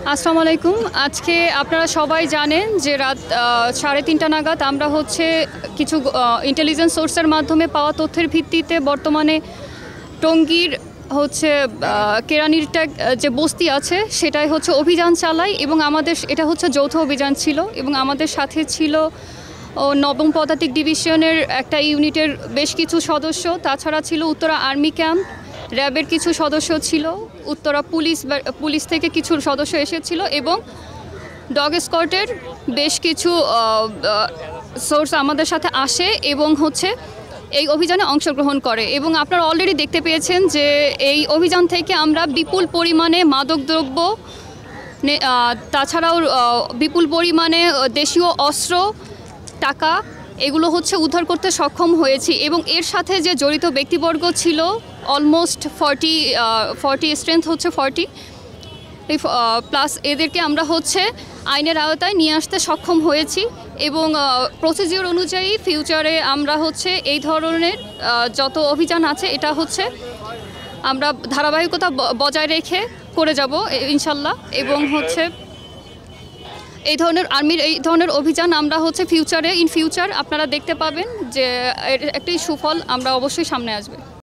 আসসালামু আলাইকুম। আজকে আপনারা সবাই জানেন যে রাত 3:30 নাগাদ আমরা কিছু ইন্টেলিজেন্স সোর্সের মাধ্যমে পাওয়া তথ্যের ভিত্তিতে বর্তমানে টঙ্গীর কেরানীর ট্যাগ যে বস্তি আছে সেটাই অভিযান চালাই এবং এটা যৌথ অভিযান ছিল এবং আমাদের সাথে ছিল নবম পদাতিক ডিভিশনের একটা ইউনিটের বেশ কিছু সদস্য, তাছাড়া ছিল উত্তরা আর্মি ক্যাম্প, র্যাবের কিছু সদস্য ছিল, উত্তরা পুলিশ থেকে কিছু সদস্য এসেছিল এবং ডগ স্কোয়াডের বেশ কিছু সোর্স আমাদের সাথে আসে এবং এই অভিযানে অংশগ্রহণ করে। এবং আপনারা অলরেডি দেখতে পেয়েছেন যে এই অভিযান থেকে আমরা বিপুল পরিমাণে মাদকদ্রব্য, তাছাড়াও বিপুল পরিমাণে দেশীয় অস্ত্র, টাকা এগুলো উদ্ধার করতে সক্ষম হয়েছি এবং এর সাথে যে জড়িত ব্যক্তিবর্গ ছিল অলমোস্ট 40 স্ট্রেংথ 40 প্লাস এদেরকে আমরা আইনের আওতায় নিয়ে আসতে সক্ষম হয়েছি এবং প্রসিডিউর অনুযায়ী ফিউচারে আমরা এই ধরনের যত অভিযান আছে এটা আমরা ধারাবাহিকতা বজায় রেখে করে যাব ইনশাল্লাহ। এবং এই ধরনের অভিযান আমরা ইন ফিউচার আপনারা দেখতে পাবেন যে এর একটি সুফল আমরা অবশ্যই সামনে আসবে।